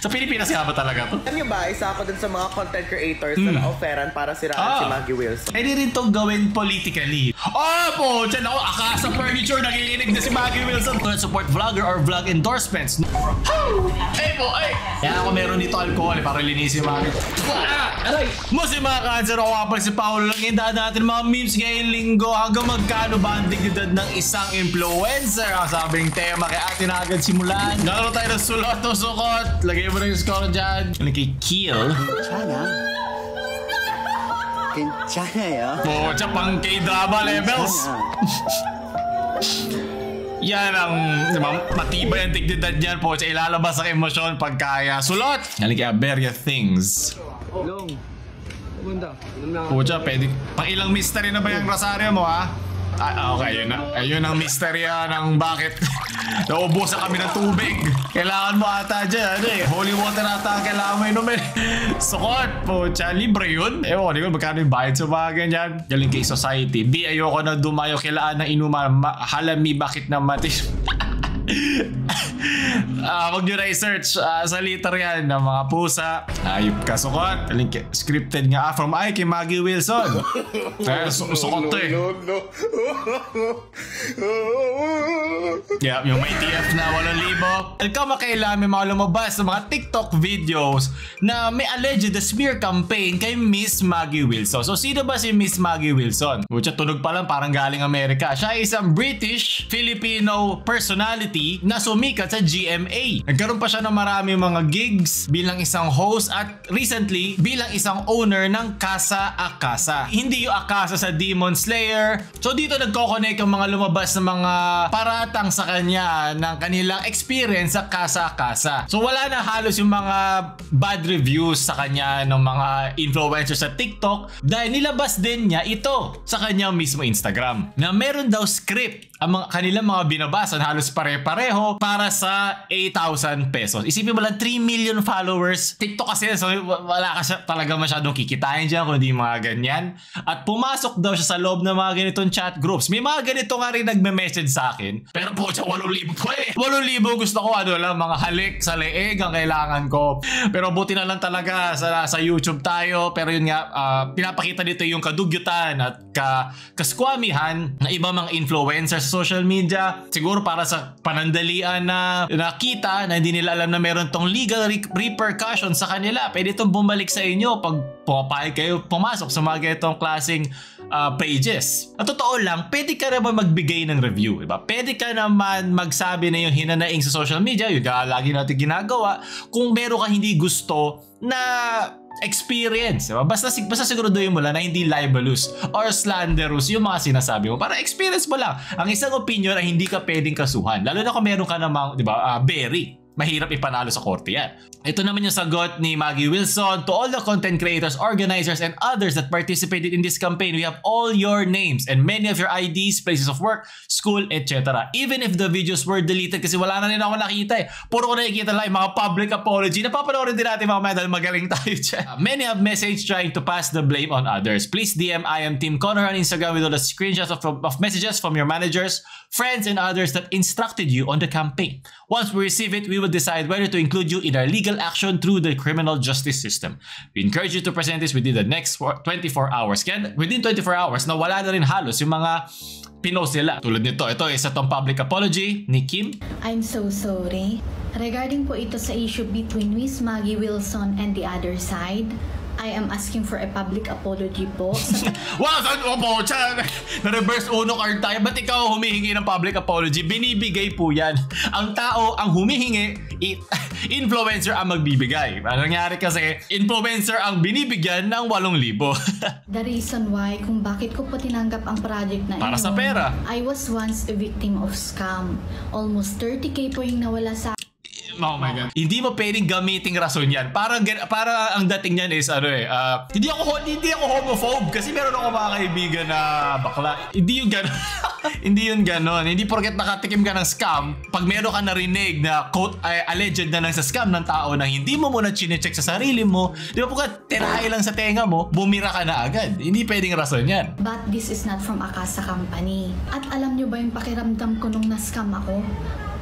Sa Pilipinas nga ba talaga to? Alam nyo ba, isa ako dun sa mga content creators na na-offeran para siraan si Maggie Wilson. Pwede rin itong gawin politically. Po! Diyan ako, Akasa Furniture, nakikinig na si Maggie Wilson. Support vlogger or vlog endorsements. Kaya ako meron dito alcohol para linisin yung Maggie. Aray! Musi mga cancer, ako kapag si Paolo lang yung daan natin mga memes ngayong linggo. Hanggang magkano ba ang dignidad ng isang influencer? Ang sabing tema, kaya atin na agad simulan. Gano'n tayo ng sulot o sukot. Lagay mo na yung score dyan. Kill. 괜찮아요. Pucha, pang K-drama levels. Yan ang matibay ang dignidad niyan. Pucha, ilalabas ang emosyon pagkaya. Sulot! Halika, Beria Things. Pucha, pwede. Pang ilang mystery na ba yung Rosario mo, ha? Okay, ayun ang misterya ng bakit naubusan kami ng tubig. Kailangan mo ata dyan, holy water ata ang kailangan mo inumin. Sukot, pucha, libre yun. Ewan, di ko magkano yung bayad sa mga ganyan. Galing kay society. B, ayoko na dumayo kailangan na inuman. Halami, bakit na mati? Wag nyo na-search sa liter yan ng mga pusa. Ayop ka, sukot. Scripted nga from kay Maggie Wilson. Sukot to Yeah, yung may TF na 8,000. Ikaw makailan may mga lumabas sa mga TikTok videos na may alleged smear campaign kay Miss Maggie Wilson. So sino ba si Miss Maggie Wilson? Pucha, tunog pa lang parang galing Amerika. Siya ay isang British Filipino personality na sumikat sa GMA. Nagkaroon pa siya ng maraming mga gigs bilang isang host at recently bilang isang owner ng Casa Akasa. Hindi yung Akasa sa Demon Slayer. So dito nagko-connect ang mga lumabas na mga paratang sa kanya ng kanilang experience sa Casa Akasa. So wala na halos yung mga bad reviews sa kanya ng mga influencers sa TikTok dahil nilabas din niya ito sa kanyang mismo Instagram na meron daw script ang kanilang mga binabasa halos pare-pareho para sa 8,000 pesos. Isipin mo lang 3 million followers. TikTok kasi so wala ka talaga masyadong kikitain dyan kung hindi mga ganyan. At pumasok daw siya sa loob ng mga ganitong chat groups. May mga ganito nga rin nagme-message sa akin. Pero po siya 8,000 pa 8,000 gusto ko lang mga halik sa leeg ang kailangan ko. Pero buti na lang talaga sa YouTube tayo. Pero yun nga pinapakita dito yung kadugyutan at kaskwamihan na iba mga influencers sa social media. Siguro para sa panandalian na nakita na hindi nila alam na meron tong legal repercussions sa kanila. Pwede itong bumalik sa inyo pag pumapayag kayo pumasok sa mga ganitong klaseng pages. At totoo lang, pwede ka naman magbigay ng review, diba? Pwede ka naman magsabi na yung hinanaing sa social media, yung lagi natin ginagawa, kung meron ka hindi gusto na experience, diba? Basta siguraduhin mo lang na hindi libelous or slanderous yung mga sinasabi mo. Para experience mo lang. Ang isang opinion ay hindi ka pwedeng kasuhan. Lalo na kung meron ka namang, diba, berry. Mahirap ipanalo sa korte yan. Ito naman yung sagot ni Maggie Wilson. To all the content creators, organizers, and others that participated in this campaign, we have all your names and many of your IDs, places of work, school, etc. Even if the videos were deleted kasi wala na rin ako nakita Puro ko nakikita lang yung mga public apology. Napapanoorin din natin mga medal, magaling tayo dyan. Many have messaged trying to pass the blame on others. Please DM I am Team Connor on Instagram with all the screenshots of messages from your managers, friends, and others that instructed you on the campaign. Once we receive it, we will decide whether to include you in our legal action through the criminal justice system. We encourage you to present this within the next 24 hours. Kaya within 24 hours, nawala na rin halos yung mga pinost nila. Tulad nito, ito isa tong public apology ni Kim. I'm so sorry. Regarding po ito sa issue between Miss Maggie Wilson and the other side, I am asking for a public apology po. Wow! Opo, na-reverse uno card tayo. Ba't ikaw humihingi ng public apology? Binibigay po yan. Ang tao, ang humihingi, influencer ang magbibigay. Ano nangyari kasi, influencer ang binibigyan ng 8,000. The reason why kung bakit ko po tinanggap ang project na para sa pera. I was once a victim of scam. Almost 30k po yung nawala sa Oh my God. Hindi mo pwedeng gamiting rason yan. Para ang dating niyan is hindi ako homophobe kasi meron ako mga kaibigan na bakla. Hindi yung gano'n. Hindi yun gano'n. Hindi porket nakatikim ka ng scam, pag meron ka narinig na quote alleged na nang sa scam ng tao na hindi mo muna chinecheck sa sarili mo, di ba porket tirahay lang sa tenga mo, bumira ka na agad. Hindi pwedeng rason yan. But this is not from Akasa Company. At alam nyo ba yung pakiramdam ko nung na-scam ako?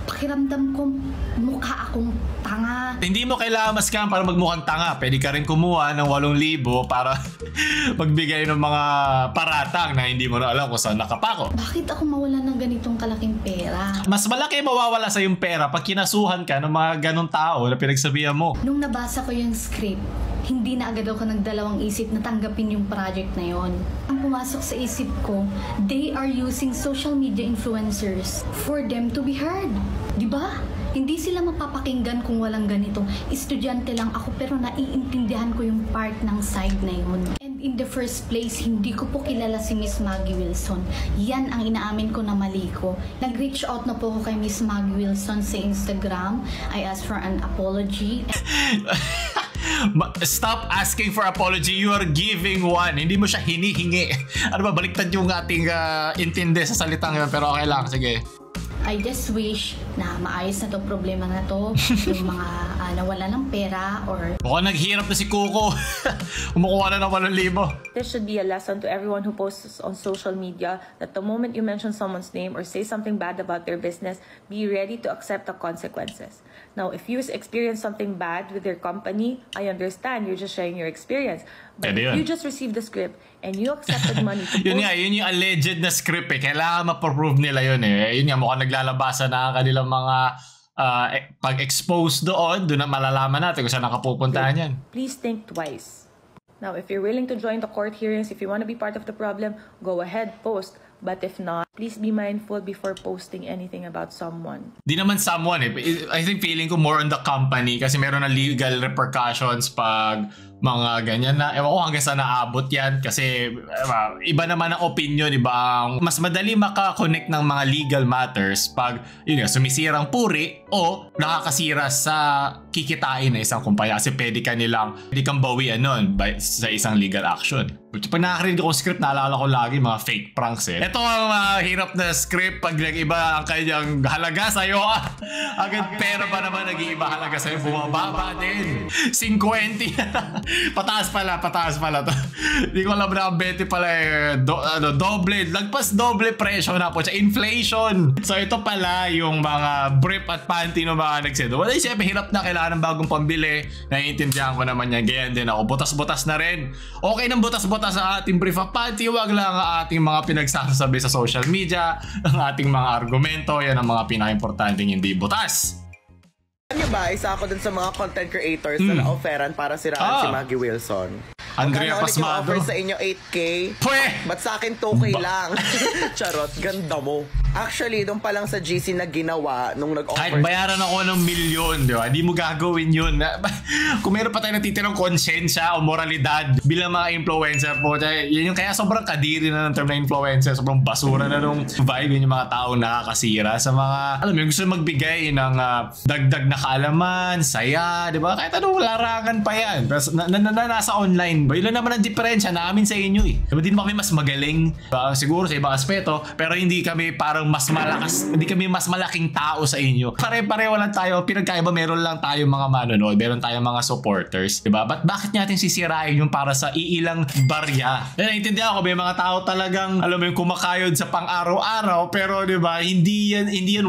pakiramdam ko mukha akong tanga. Hindi mo kailangan ma-scam para magmukhang tanga. Pwede ka rin kumuha ng 8,000 para magbigay ng mga paratang na hindi mo na alam kung saan nakapako. Bakit ako mawalan ng ganitong kalaking pera? Mas malaki mawawala sa yung pera pag kinasuhan ka ng mga ganong tao na pinagsabihan mo. Nung nabasa ko yung script, hindi na agad ako nagdalawang isip na tanggapin yung project na yon. Ang pumasok sa isip ko, they are using social media influencers for them to be heard. Diba? Hindi sila mapapakinggan kung walang ganito. Estudyante lang ako pero naiintindihan ko yung part ng side na yun. And in the first place, hindi ko po kilala si Miss Maggie Wilson. Yan ang inaamin ko na mali ko. Nag-reach out na po ako kay Miss Maggie Wilson sa Instagram. I asked for an apology. Stop asking for apology. You are giving one. Hindi mo siya hinihingi. Ano ba, baliktad yung ating intindi sa salitang yun. Pero okay lang, sige. I just wish na maayos na itong problema na to. Yung mga nawala ng pera or... Mukhang naghirap na si Kuko. Kumukuha na ng 8,000. This should be a lesson to everyone who posts on social media that the moment you mention someone's name or say something bad about their business, be ready to accept the consequences. Now, if you experience something bad with your company, I understand you're just sharing your experience. But if you just received the script and you accepted money to Yun nga, yun yung alleged na script eh. Kailangan ma-prove nila yun eh. Yun nga, mukhang naglalabasan na kanilang mga pag-expose doon na malalaman natin kung saan nakapupuntahan yan. Please think twice. Now, if you're willing to join the court hearings, if you want to be part of the problem, go ahead, post. But if not, please be mindful before posting anything about someone. Di naman someone eh. I think feeling ko more on the company kasi meron na legal repercussions pag mga ganyan na. Ewan ko hanggang saan naabot yan kasi iba naman ang opinion, iba ang mas madali makakonect ng mga legal matters pag yun nga, sumisirang puri o nakakasira sa kikitain na isang kumpanya kasi pwede kang bawian nun sa isang legal action. Pag nakakarinig ko script, naalala ko lagi mga fake pranks eh. Ito ang mahirap na script pag nag-iba ang kanyang halaga sa'yo. Agad pera pa naman nag-iiba halaga sa'yo. Bumababa din. 50. Pataas pala to. Hindi ko alam na ang 20 pala eh. Doble. Lagpas doble presyo na po siya. Inflation. So ito pala yung mga brief at panty ng mga nagsedo. Well, siyempre hirap na kailangan ng bagong pambili. Naiintindihan ko naman yan. Ganyan din ako. Butas-butas na rin. Okay ng butas-butas sa ating brief at panty. Huwag lang ang ating mga pinagsasabi sa social media. Ang ating mga argumento. Yan ang mga pinaka-importanting hindi butas. Ano ba? Isa ako dun sa mga content creators na na-offeran para siraan si Maggie Wilson. Andrea Pasmado. Offer sa inyo 8K. Ba't sa akin 2K lang? Charot, ganda mo. Actually, doon pa lang sa GC na ginawa nung nag-offer. Kahit bayaran ako ng milyon, di ba? Di mo gagawin yun. Kung meron pa tayo natitirang konsensya o moralidad bilang mga influencer po, yun yung kaya sobrang kadiri na ng term na influencer. Sobrang basura na nung vibe yun yung mga taong nakakasira sa mga, alam mo, yung gusto magbigay ng dagdag na kaalaman, saya, di ba? Kahit anong larangan pa yan. Pero nasa online ba? Yun lang naman ang diferensya namin sa inyo eh. Diba, di naman kami mas magaling, siguro sa ibang aspeto, pero hindi kami parang mas malakas, hindi kami mas malaking tao sa inyo. Pare-pareho lang tayo, pinagkaiba meron lang tayo mga manonood, meron tayong mga supporters, diba? Bakit natin sisirain yung para sa iilang barya? Naintindihan ko, may mga tao talagang, alam mo yung kumakayod sa pang-araw-araw, pero diba, hindi yan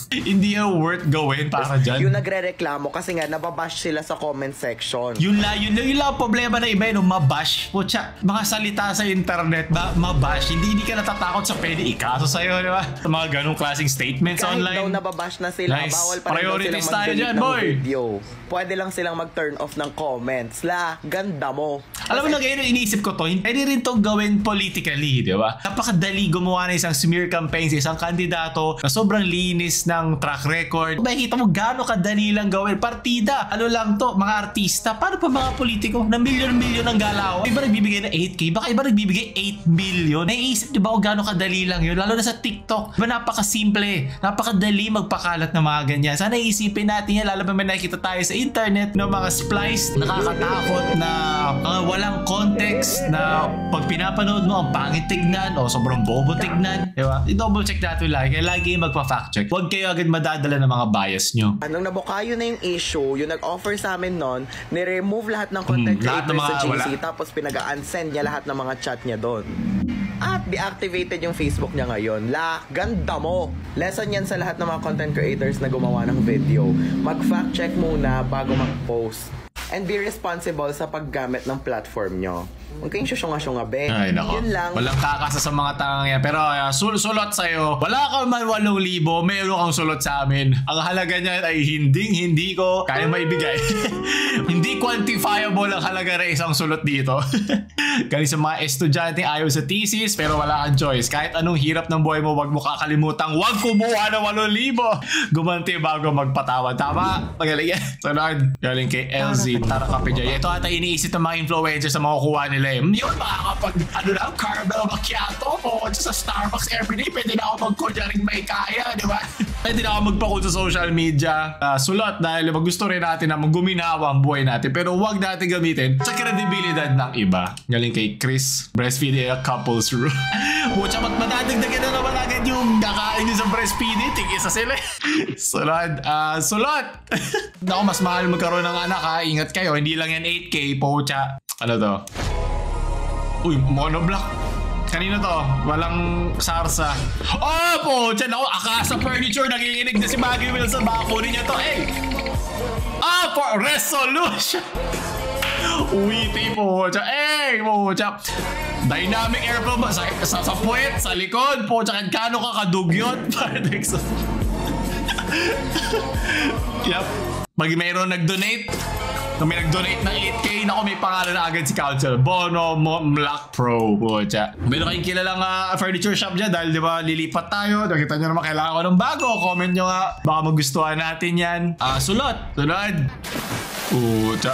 worth gawin para dyan. Yung nagre-reklamo kasi nga nababash sila sa comment section. Yun lang problema na iba yun, mabash. Putya, mga salita sa internet, mabash. Hindi ka natatakot sa pwede ikaso sa'yo, di ba? Sa mga ganong klaseng statements kahit online. Kahit daw nababash na sila, nice. bawal pa rin daw silang mag-delete ng video. Pwede lang silang mag-turn off ng comments. Ganda mo. Alam mo na ngayon, iniisip ko to, pwede rin itong gawin politically, di ba? Napakadali gumawa na isang smear campaign sa isang kandidato na sobrang linis ng track record. Makikita mo gaano kadali lang gawin. Partida, ano lang to, mga artista. Paano pa mga politiko na milyon-milyon ang galaw? Iba nagbibigay na 8K, baka iba nagbibigay 8 million. Naiisip di ba kung gaano kadali lang yun? Lalo na sa TikTok. Diba napakasimple, napakadali magpakalat ng mga ganyan. Sana iisipin natin yan, lalo pa may nakikita tayo sa internet ng mga spliced, nakakatakot na walang context na pag pinapanood mo ang pangit tignan o sobrang bobo tignan. Diba? I-double check natin lagi. Kaya lagi magpa-fact check. Huwag kayo agad madadala ng mga bias nyo. Anong nabukayo na yung issue, yung nag-offer sa amin nun, ni-remove lahat ng content creators sa GC, tapos pinag-unsend niya lahat ng mga chat niya doon. at deactivated yung Facebook niya ngayon. Ganda mo! Lesson yan sa lahat ng mga content creators na gumawa ng video. Mag-fact check muna bago mag-post. And be responsible sa paggamit ng platform nyo. Huwag kayong syusyunga-syunga, be. Ay, nako. Yun lang. Walang kakasa sa mga tangang yan. Pero sulot sa'yo. Wala kang man 8,000, meron kang sulot sa amin. Ang halaga niyan ay hindi ko kaya maibigay. Hindi quantifiable ang halaga na isang sulot dito. Kaya sa mga estudyante ayaw sa thesis pero wala kang choice. Kahit anong hirap ng buhay mo, wag mo kakalimutang wag kumuha ng 8,000. Gumanti bago magpatawad. Tama? Magaling yan. Sunod. Galing kay LZ. Tara kape dyan. Ito ata iniisip ng mga influencers na makukuha nila eh. Yun, makakapag caramel macchiato o sa Starbucks everyday. Pwede na ako mag-kunyaring may kaya, di ba? Pwede na ako magpa-cool sa social media. Sulat dahil gusto rin natin na guminawa ang buhay natin. Pero huwag natin gamitin sa kredibilidad ng iba. Galing kay Chris. Breastfeeding a couple's rule. Mucha matadagdagan na naman agad yung kakain nyo sa breastfeeding. Tigisa sila. Sulat. Naku, mas mahal magkaroon ng anak ha. Ingat kayo. Hindi lang yan 8K. Pocha. Ano to? Uy, monoblock. Kanina to? Walang sarsa. Oh, pocha. Naku, Akasa Furniture. Nakikinig na si Maggie Wilson. Baka kunin niya to. For resolution. Uwiti pocha. Pocha. Dynamic airflow ba? Sa puwet, sa likod. Pocha, kano ka kadugyot? Yep. Pag mayroon nag-donate, kung may nag-donate ng 8K, naku, may pangalan na agad si Council. Bono Black Pro. Pocha. Meron kayong kilalang furniture shop dyan dahil di ba lilipat tayo. Nakita nyo naman kailangan ko ng bago. Comment nyo nga. Baka magustuhan natin yan. Sulot. Pocha.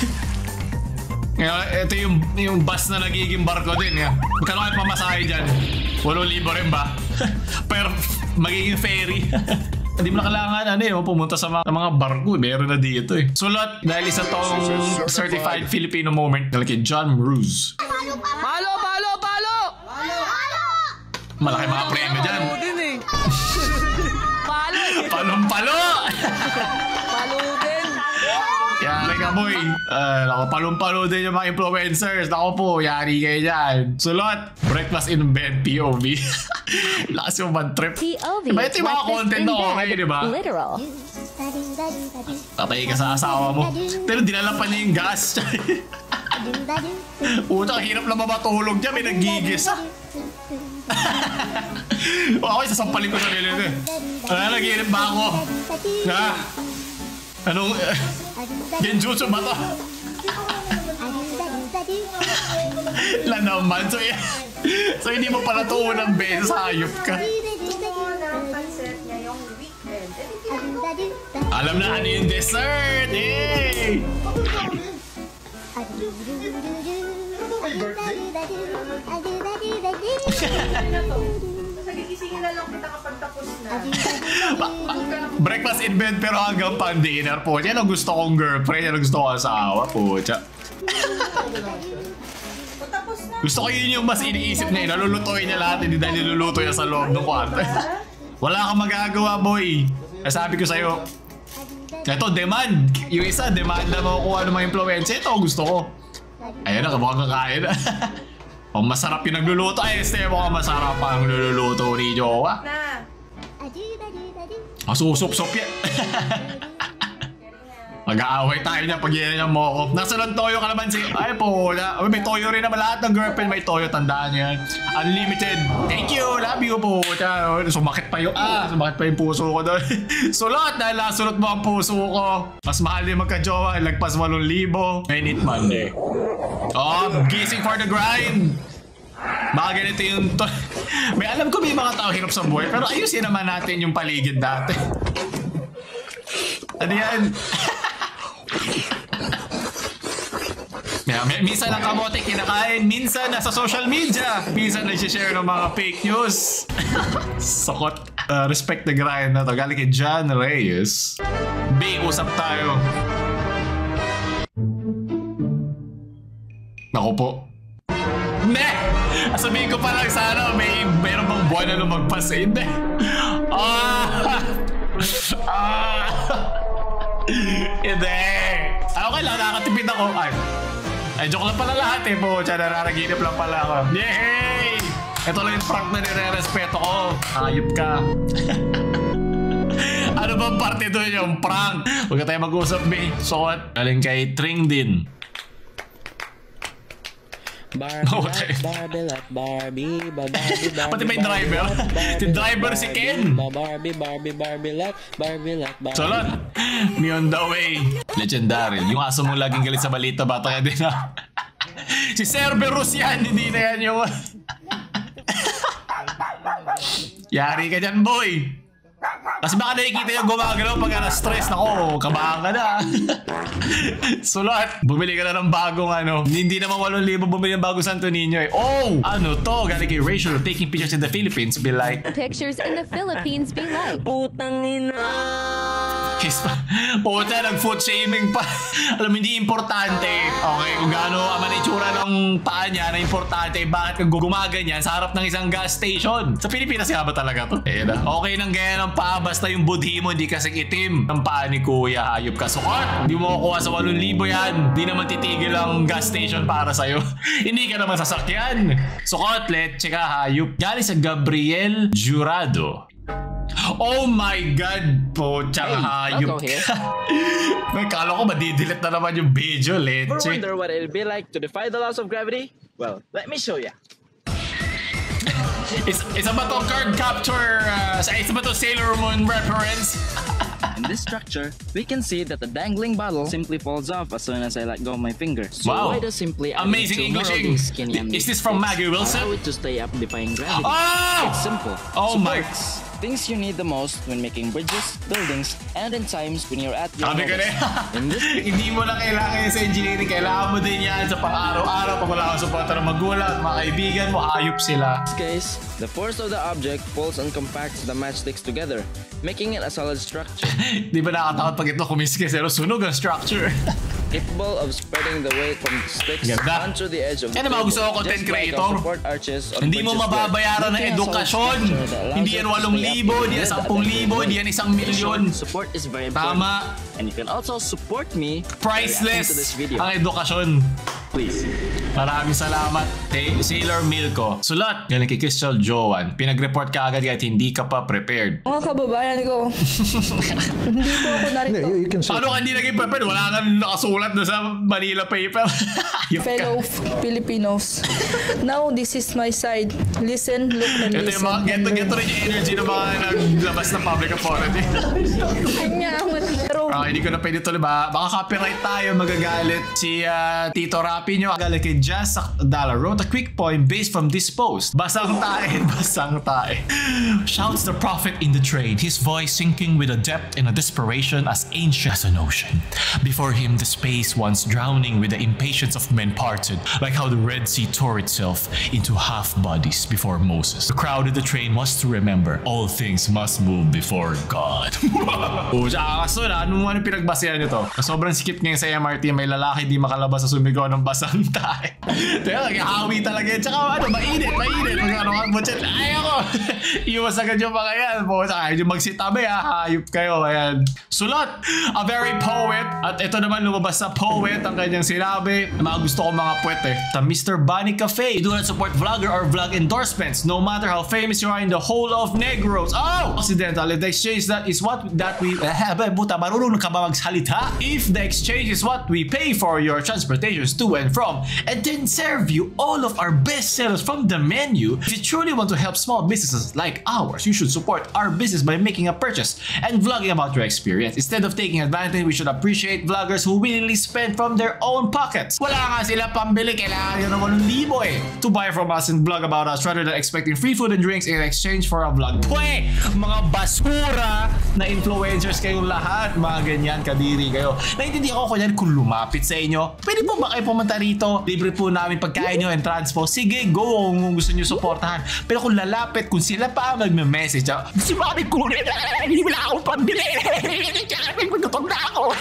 Ito yung bus na nagiging barko din. Magkano kayo pamasahe dyan? 8,000 rin ba? Pero magiging ferry. Hindi mo na kailangan pumunta sa mga barko. Meron na dito eh. Sulat dahil isa tong certified Filipino moment. Dahil kay John Ruse. Palo! Malaki mga premyo dyan. Palong-palo! Palo din! Yari ka boy. Naku, palong-palo din yung mga influencers. Naku po, yari kayo dyan. Sulot, breakfast in bed POV. Lakas yung bad trip. POV, diba ito yung mga content na okay, diba? Literal. Tatay ka sa asawa mo. Pero dinala pa niya yung gas. Puta, hirap na mamatulog niya. May nagigis. Ako, sasampalin ko sa nila. Naginip ba ako? Anong genjutsu ba to? La naman. So hindi mo pala to unang beses, hayop ka. Alam na ano yung dessert. Breakfast in bed pero hanggang pan-dinner po. Yan ang gusto kong girlfriend. Yan ang gusto kong asawa po. Gusto ko yun yung mas iniisip niya. Nalulutoy niya lahat. Hindi dahil niluluto niya sa loob ng kwarto. Wala kang magagawa, boy. Sabi ko sa'yo. Ito, demand. Yung isa, demand na mo kung ano mga influencer. Ito, gusto ko. Ayan na, mukhang kakain. Ang masarap yung nagluluto. Ay, este, mukhang masarap ang niluluto ni Jowa. Susup-sup yan. Mag-aaway tayo niya pag yan yung moko. Nasa lang toyo ka naman si... Ay po, may toyo rin naman. Lahat ng girlfriend may toyo. Tandaan yan. Unlimited. Thank you. Love you po. Sumakit pa yung... sumakit pa yung puso ko doon. Sulot dahil nasulot mo ang puso ko. Mas mahal din magka-jowa. Lagpas 8,000. Minute Monday. Gising for the grind. Baka ganito yung... May alam ko may mga tao hirap sa buhay. Pero ayusin naman natin yung paligid natin. Ano yan? Minsan ang kamote kinakain, minsan nasa social media, minsan nag-share ng mga fake news. Sakot. Respect the grind na to. Galing kay John Reyes. B, usap tayo. Naku po. Ne! Sabihin ko pa lang sana mayroon bang buwan na lumagpas eh. Hindi. Hindi. Okay lang, nakakatipid ako. Ay, joke lang pala lahat eh po. Nararaginip lang pala ako. Yay! Ito lang yung prank na nire-respeto ko. Hayop ka. Ano bang parte doon yung prank? Huwag ka tayo mag-usap, be. Suot. Galing kay Tring din. Barbie, Barbie, Pati may driver. Si driver si Ken. Barbie, Solot. Me on the way. Legendary. Yung aso mong laging galit sa balita, bata ka din ha. Si Cerberus yan. Hindi na yan yung... Yari ka dyan, boy. Kasi baka nakikita yung gumagalaw pag na-stress. Nako, kabahan ka na. Sulat. Bumili ka na ng bagong ano. Hindi naman 8,000 bumili ng bagong Santo Niño eh. Oh! Ano to? Galing kay Rachel. Taking pictures in the Philippines be like... Pictures in the Philippines be like... Putang ina! Puta, nag-foot shaming pa. Alam mo, hindi importante. Okay, kung gaano ang itsura ng paa niya na importante, bakit kung gumaganyan sa harap ng isang gas station? Sa Pilipinas nga ba talaga to? Okay nang gaya ng paa, basta yung budhi mo hindi kasing itim ng paa ni Kuya. Hayop ka. Sukot! Hindi mo kukuha sa 8,000 yan. Hindi naman titigil ang gas station para sa'yo. Hindi ka naman sasakyan. Sukot, let's check hayop. Galing sa Gabriel Jurado. Oh my God po, tsaka hayop ka. May kala ko madidelete na naman yung video, let's check. Wonder what it'll be like to defy the laws of gravity? Well, let me show ya. Isa ba to card capture? Isa ba to Sailor Moon reference? In this structure, we can see that the dangling bottle simply falls off as soon as I let go of my finger. So Wow. why does simply Amazing Englishing. Is this from Maggie Wilson? Allow it to stay up defying gravity. Oh! It's simple. Oh my. Supports. Things you need the most when making bridges, buildings, and in times when you're at your Sabi ko na lowest. In this hindi mo lang kailangan yan sa engineering. Kailangan mo din yan sa pang-araw-araw. Pag wala kang suporta ng magulang at mga kaibigan mo, hayop sila. case, the force of the object pulls and compacts the matchsticks together, making it a solid structure. Di ba nakatakot pag ito kumiskis? Pero sunog ang structure. Capable of spreading the weight from the sticks Ganda. onto the edge of the Yan ang mga gusto ko, content just like creator. our support arches on Hindi mo bridges work. mababayaran ng Making a solid edukasyon. structure that allows Hindi us yan to 8,000, stay up hindi yan 10,000, hindi yan 1,000,000. Support is very important. Tama. And you can also support me by reacting to Priceless this video. ang edukasyon. Please. Maraming salamat. Sailor Milko. Sulat. Galing kay Crystal Joan. Pinag-report ka agad kahit hindi ka pa prepared. Mga kababayan ko, hindi po ako narito. Paano ka hindi naging prepared? Wala kang nakasulat na sa Manila paper. Fellow Filipinos. Now, this is my side. Listen, look, and Ito yung listen. mga, ganito rin yung energy ng mga naglabas ng public authority. Pero, Hindi ko na pwede ito, diba? Baka copyright tayo, magagalit. Si Tito Rapi nyo, galing kay Jazz Sakdala, wrote a quick poem based from this post. Basang tae, basang tae. Shouts the prophet in the train, his voice sinking with a depth and a desperation as ancient as an ocean. Before him, the space once drowning with the impatience of men parted, like how the Red Sea tore itself into half bodies before Moses. The crowd in the train was to remember, all things must move before God. Kaso na, ano pinagbasehan nito? Sobrang sikip ngayon sa MRT, may lalaki di makalabas sa sumigaw ng basang tae. Teka, hawi talaga yan. Tsaka mainit. Magkano ka, butchet, ayoko. Iwas agad yung mga yan. Ayaw yung magsitabi ha, hayop kayo. Ayan. Sulat, a very poet. At ito naman lumabas sa poet ang kanyang sinabi. Mga gusto ko mga puwet eh. Sa Mr. Bunny Cafe, do not support vlogger or vlog endorsements no matter how famous you are in the whole of Negros. Oh! Occidental, if the exchange that is what that we... Buta, marunong ka ba magsalita? If the exchange is what we pay for your transportations to and from and then serve you all of our best sellers from the menu, if you truly want to help small businesses like ours, you should support our business by making a purchase and vlogging about your experience. Instead of taking advantage, we should appreciate vloggers who willingly spend from their own pockets. Wala nga sila pambili, kailangan nyo ng 8,000 eh. To buy from us and vlog about us rather than expecting free food and drinks in exchange for a vlog. Pwe! Mga basura na influencers kayong lahat. Mga ganyan, kadiri kayo. Naintindihan ko kunyan kung lumapit sa inyo. Pwede po ba kayo pumunta rito? Libre po namin pagkain nyo and transpo. Sige, go kung gusto nyo supportahan. Pero kung lalapit, kung sila pa magme-message, si Mami Kunin, hindi wala akong pambili. Magkatog na ako.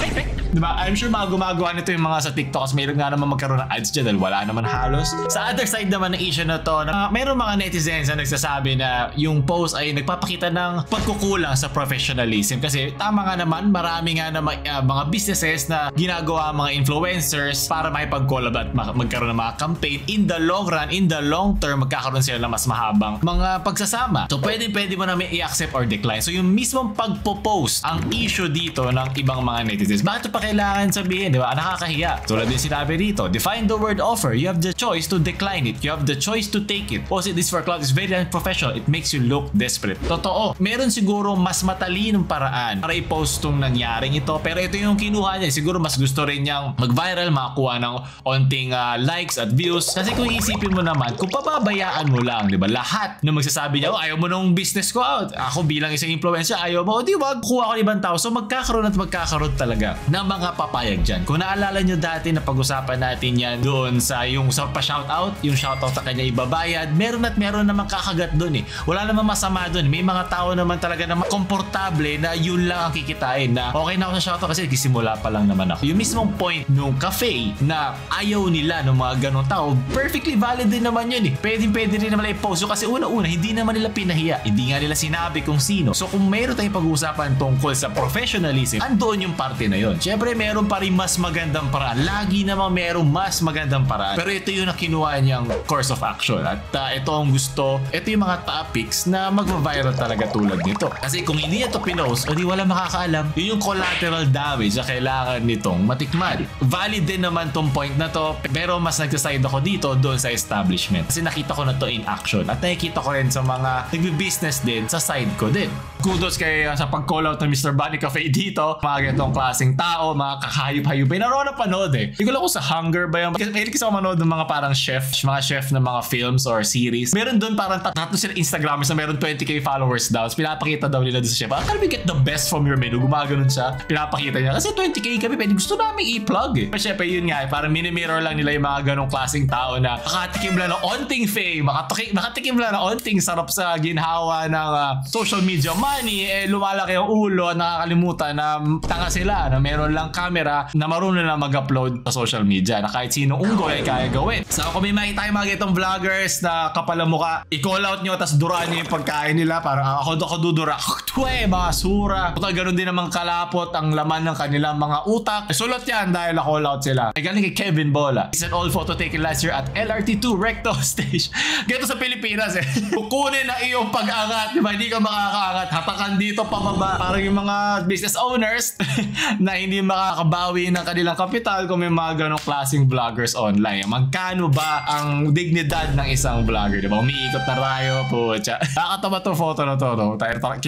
Diba? I'm sure mga gumagawa nito yung mga sa TikTok kasi mayroon nga naman magkaroon ng ads dyan dahil wala naman halos. Sa other side naman ng issue na to, mayroon mga netizens na nagsasabi na yung post ay nagpapakita ng pagkukulang sa professionalism kasi tama nga naman, marami nga na mga businesses na ginagawa mga influencers para makipag-collab at magkaroon ng mga campaign. In the long run, in the long term, magkakaroon sila ng mas mahabang mga pagsasama. So pwede mo namin i-accept or decline. So yung mismong pagpo-post ang issue dito ng ibang mga netizens. Bakit pa kailangan sabihin, di ba? Nakakahiya. Tulad din sinabi dito, define the word offer. You have the choice to decline it. You have the choice to take it. Post this for clout is very unprofessional. It makes you look desperate. Totoo. Meron siguro mas matalinong paraan para i-post tong nangyaring ito. Pero ito yung kinuha niya. Siguro mas gusto rin niyang mag-viral, makakuha ng onting likes at views. Kasi kung isipin mo naman, kung pababayaan mo lang, di ba? Lahat na magsasabi niya, ayaw mo nung business ko out. Ako bilang isang influencer, ayaw mo. O di wag, kuha ko ibang tao. So magkakaroon talaga ng mga papayag dyan. Kung naalala nyo dati na pag-usapan natin yan doon sa yung sa pa-shoutout, yung shoutout sa kanya ibabayad, meron naman kakagat doon eh. Wala naman masama doon. May mga tao naman talaga na komportable na yun lang ang kikitain na okay na ako sa shoutout kasi kisimula pa lang naman ako. Yung mismong point nung cafe na ayaw nila ng mga ganong tao, perfectly valid din naman yun eh. Pwede rin naman i-post kasi una-una, hindi naman nila pinahiya. Hindi nga nila sinabi kung sino. So kung mayroon tayong pag-uusapan tungkol sa professionalism, andoon yung parte na yun. Siyempre, meron pa rin mas magandang paraan. Lagi naman meron mas magandang paraan. Pero ito yung nakinuha niyang course of action. At ito ang gusto, ito yung mga topics na mag-viral talaga tulad nito. Kasi kung hindi ito pinost, o di wala makakaalam. Yun yung collateral damage na kailangan nitong matikman. Valid din naman tong point na to, pero mas nagsaside ako dito doon sa establishment. Kasi nakita ko na to in action. At nakikita ko rin sa mga nagbi-business din sa side ko din. Kudos kay sa pag-call out ng Mr. Bunny Cafe dito. Mga ganitong klaseng tao, mga kakahayop-hayop. Naroon na panood eh. Hindi ko lang kung sa Hunger ba yan. Mahilig kasi ako manood ng mga parang mga chef na mga films or series. Meron doon parang tatlo sila Instagramers na meron 20k followers daw. So, pinapakita daw nila doon sa chef. How do we get the best from your menu? Gumaganon siya. Pinapakita niya. Kasi 20k kami, pwede gusto namin i-plug eh. Pero syempre yun nga eh. Parang mini-mirror lang nila yung mga ganong klaseng tao na makatikim lang ng onting fame. Makatikim lang ng onting sarap sa ginhawa ng social media money. Eh, lumalaki ang ulo at nakakalimutan na tanga sila na meron lang camera na marunong na mag-upload sa social media na kahit sinong unggoy ay kaya gawin. So kung may makita yung mga itong vloggers na kapal ang mukha, i-call out nyo tapos duraan nyo yung pagkain nila. Parang ako dudura. Tuwe, basura. Puta, ganun din naman kalapot ang laman ng kanilang mga utak. Sulot yan dahil na-call out sila. Ay galing kay Kevin Bola. It's an old photo taken last year at LRT2 Recto Stage. Ganito sa Pilipinas eh. Kukunin na iyong pag-angat. Diba? Hindi ka makakaangat. Hatakan dito pababa. Parang yung mga business owners na hindi makakabawi ng kanilang kapital kung may mga ganong klaseng vloggers online. Magkano ba ang dignidad ng isang vlogger? Diba? Umiikot na tayo po. Nakakatawa to photo na to. No?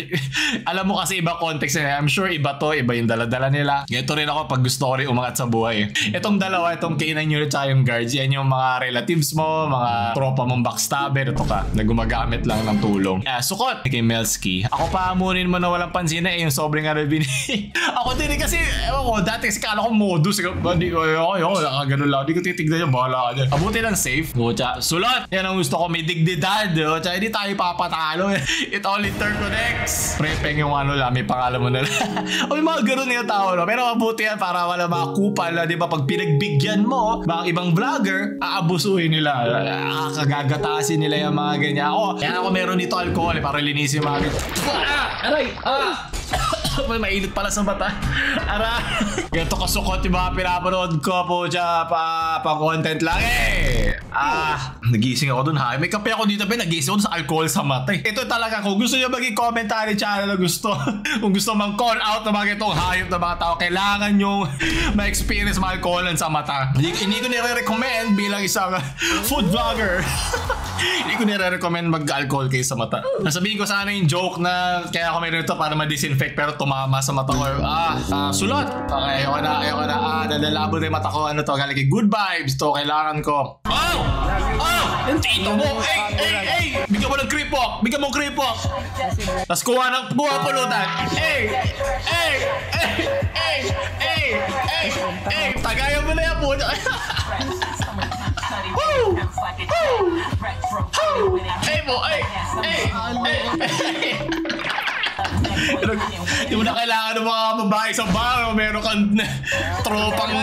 Alam mo kasi iba context na. I'm sure iba to. Iba yung dala-dala nila. Ganito rin ako pag gusto ko rin umangat sa buhay. Itong dalawa, itong K9 unit at yung guards, yan yung mga relatives mo, mga tropa mong backstabber. Ito ka, na gumagamit lang ng tulong. Sukot kay Melski. Ako pa amunin mo na walang pansin na yung sobrang arabini. Ako din kasi, dati kasi kala ko modus. Ganun lang. Hindi ko titignan yung bahala ka dyan. Abuti lang safe. Sulat! Yan ang gusto ko, may dignidad. Hindi tayo papatalo. It only turn connects. Prepeng yung lang, may pangalan mo na lang. O may mga ganun yung tao. No? Pero mabuti yan para wala mga kupal. Di ba? Pag pinagbigyan mo, mga ibang vlogger, aabusuhin nila. Kagagatasin nila yung mga ganyan. Ako meron dito alcohol para linisin yung mga aray! Mainit pala sa mata. Ara! Ganito kasukot yung mga pinapanood ko po siya pa-content lang eh. Nagising ako dun ha. May kape ako dito nagising ako dun sa alcohol sa mata eh. Ito talaga kung gusto nyo maging commentary channel na gusto. Kung gusto mang call out na mga itong hayop na mga tao, kailangan nyo ma-experience mga alcoholan sa mata. Hindi ko nire-recommend bilang isang food vlogger. Hindi ko nire-recommend mag-alcohol kayo sa mata. Nasabihin ko sana yung joke na kaya ako meron ito para ma-disinfect pero tumama sa mata ko. Sulot! Okay, ayoko na. Nalalabo na yung mata ko. Ano to? Galing kay good vibes to. Kailangan ko. Yung tito mo! Bigyan mo ng creep walk! Bigyan mo ng creep walk! Tapos kuha pulutan! Tagayan mo na yan po! Hindi mo na kailangan ng mga babae sa bar. Meron kang tropang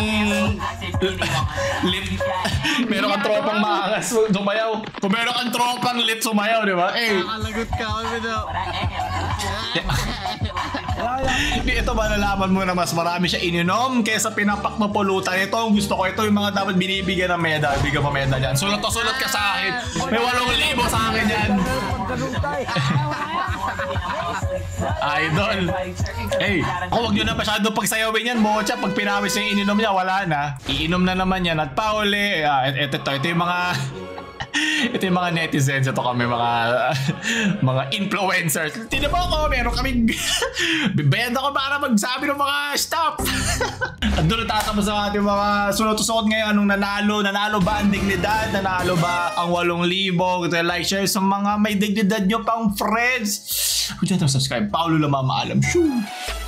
lit. Meron kang tropang maangas sumayaw. Kung meron kang tropang lit sumayaw, di ba? Eh, Nakalagot ka kami daw. ito ba nalaman mo na mas marami siya ininom kaysa pinapak na pulutan? Ito ang gusto ko. Ito yung mga dapat binibigyan ng medal. Bigyan mo medal yan. Sulat ka sa akin. May 8,000 sa akin yan. Idol. Hey, huwag nyo na masyado pagsayawin yan. Mocha, pag pinawis yung ininom niya, wala na. Iinom na naman yan. At pauli, ito yung mga... Ito yung mga netizens. Ito kami mga influencers. Tignan mo ako, meron kaming bibenda ko para magsabi ng mga stuff. At doon tatapos ang ating mga sunod-usod ngayon. Anong nanalo ba ang dignidad? Nanalo ba ang 8,000? Ito yung like, share sa mga may dignidad nyo pang friends. Huwag dyan subscribe. Paulo lang mamaalam. Shoo!